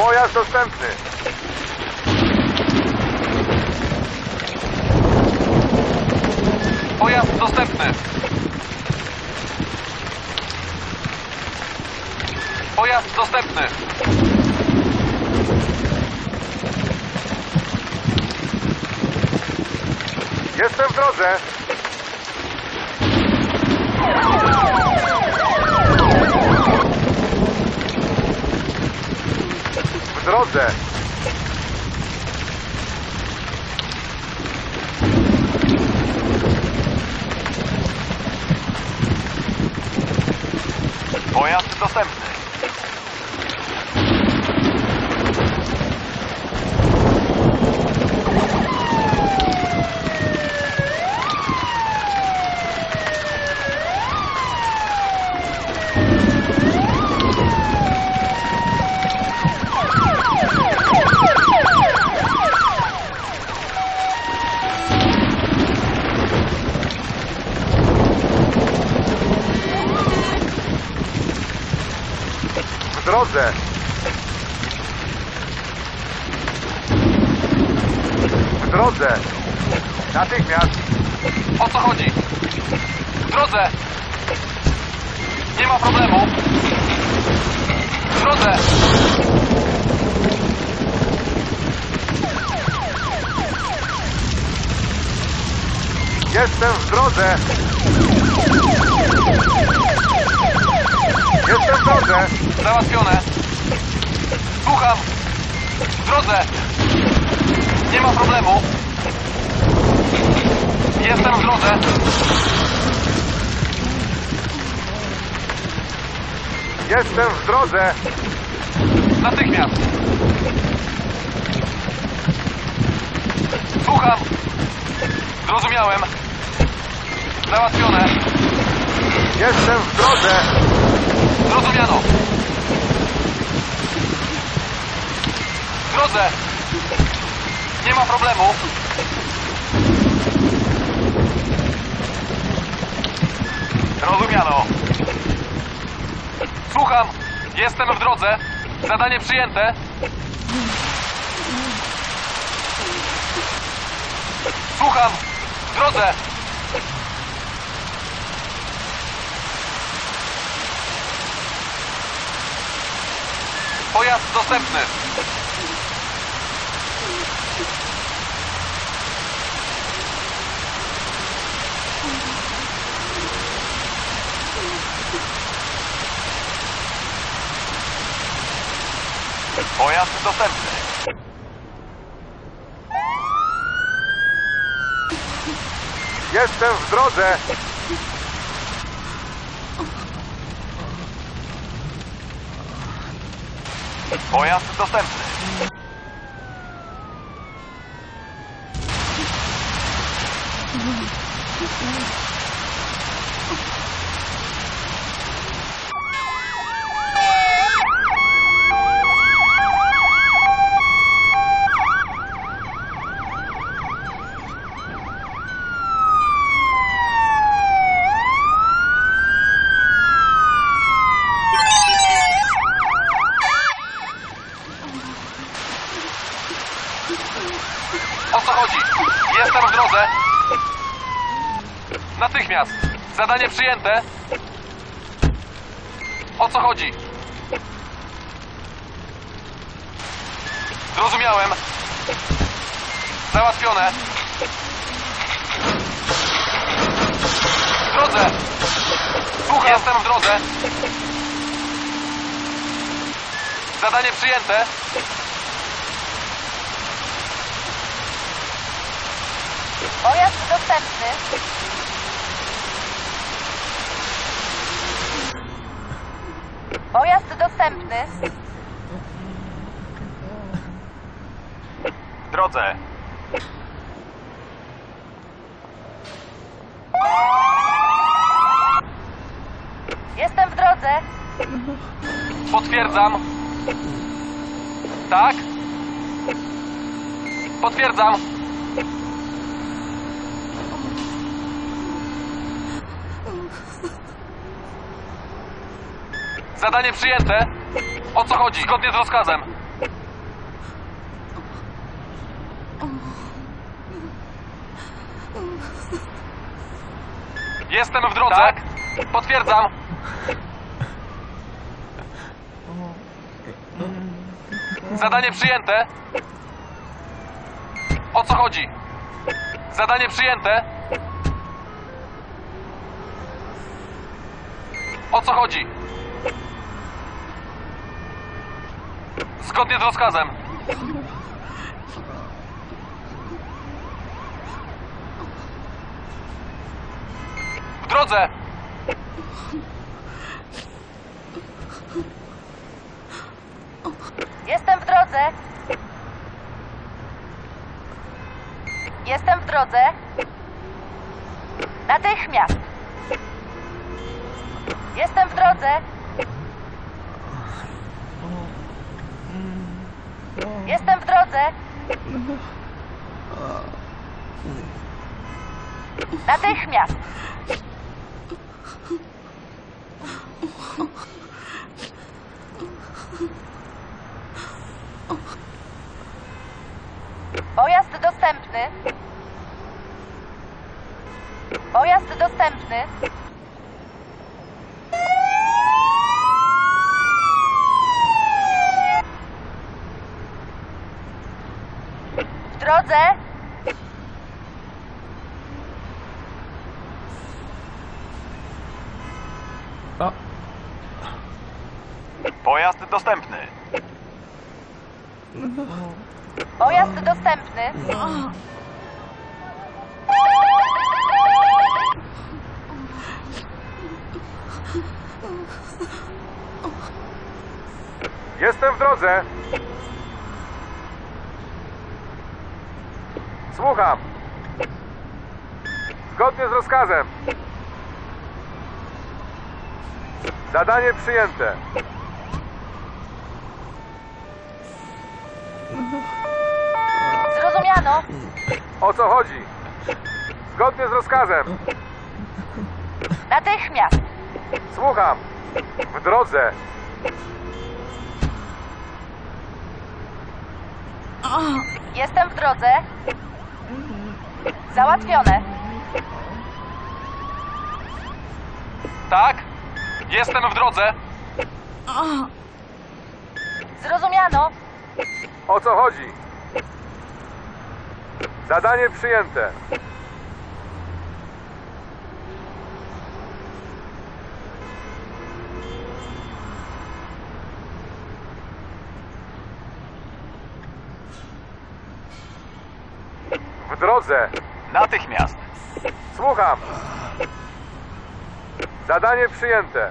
Pojazd dostępny. Pojazd dostępny. Pojazd dostępny. Jestem w drodze. W drodze. Pojazd dostępny. W drodze. W drodze. Natychmiast. O co chodzi? W drodze. Nie ma problemu. W drodze. Jestem w drodze. Jestem w drodze. Załatwione. Słucham. W drodze. Nie ma problemu. Jestem w drodze. Jestem w drodze. Natychmiast. Słucham. Zrozumiałem. Załatwione. Jestem w drodze. Zrozumiano. W drodze. Nie ma problemu. Rozumiano. Słucham. Jestem w drodze. Zadanie przyjęte. Słucham. W drodze. Pojazd dostępny. Pojazd dostępny. Jestem w drodze. Pojazd dostępny. O co chodzi? Jestem w drodze. Natychmiast. Zadanie przyjęte. O co chodzi? Zrozumiałem. Załatwione. W drodze. Słucham. Jestem w drodze. Zadanie przyjęte. Pojazd dostępny. Pojazd dostępny. W drodze. Jestem w drodze. Potwierdzam. Tak? Potwierdzam. Zadanie przyjęte. O co chodzi? Zgodnie z rozkazem. Jestem w drodze. Tak. Potwierdzam. Zadanie przyjęte. O co chodzi? Zadanie przyjęte. O co chodzi? Zgodnie z rozkazem. W drodze. Jestem w drodze. Jestem w drodze. Natychmiast. Jestem w drodze. Jestem w drodze. Natychmiast. Pojazd dostępny. Pojazd dostępny. W drodze. Pojazd dostępny. Pojazd dostępny. Jestem w drodze. Słucham. Zgodnie z rozkazem. Zadanie przyjęte. Zrozumiano. O co chodzi? Zgodnie z rozkazem. Natychmiast. Słucham. W drodze. Jestem w drodze. Załatwione. Tak? Jestem w drodze. Zrozumiano. O co chodzi? Zadanie przyjęte. W drodze. Natychmiast. Słucham. Zadanie przyjęte.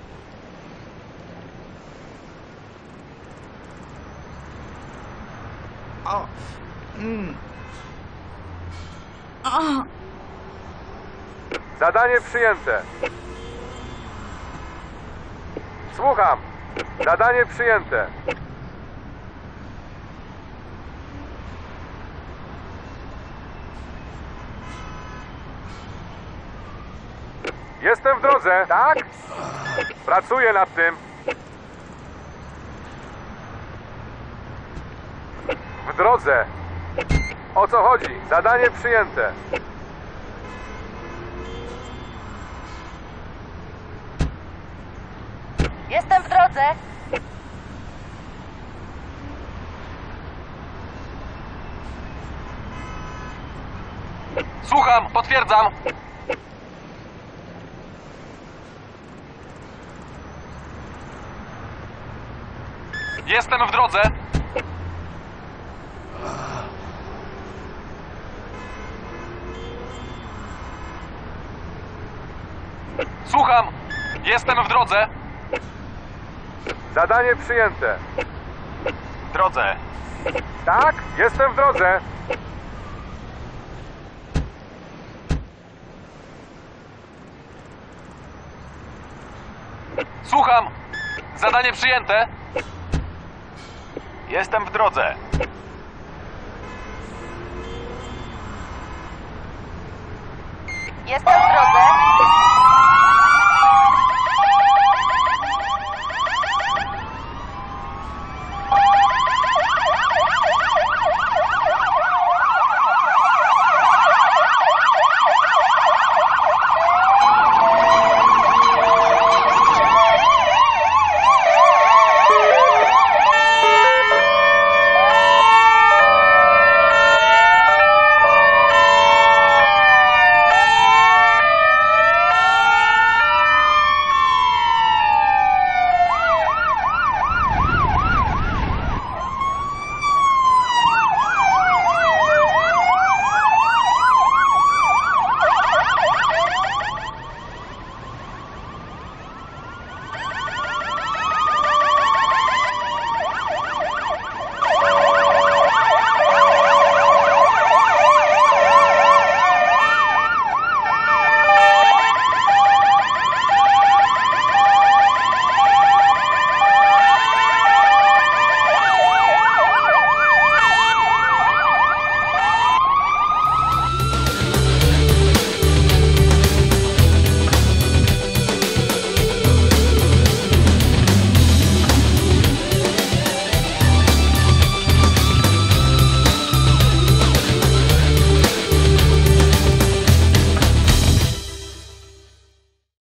Zadanie przyjęte. Słucham. Zadanie przyjęte. Jestem w drodze. Tak? Pracuję nad tym. W drodze. O co chodzi? Zadanie przyjęte. Jestem w drodze. Słucham, potwierdzam. Jestem w drodze. Słucham. Jestem w drodze. Zadanie przyjęte. W drodze. Tak? Jestem w drodze. Słucham. Zadanie przyjęte. Jestem w drodze. Jestem w drodze.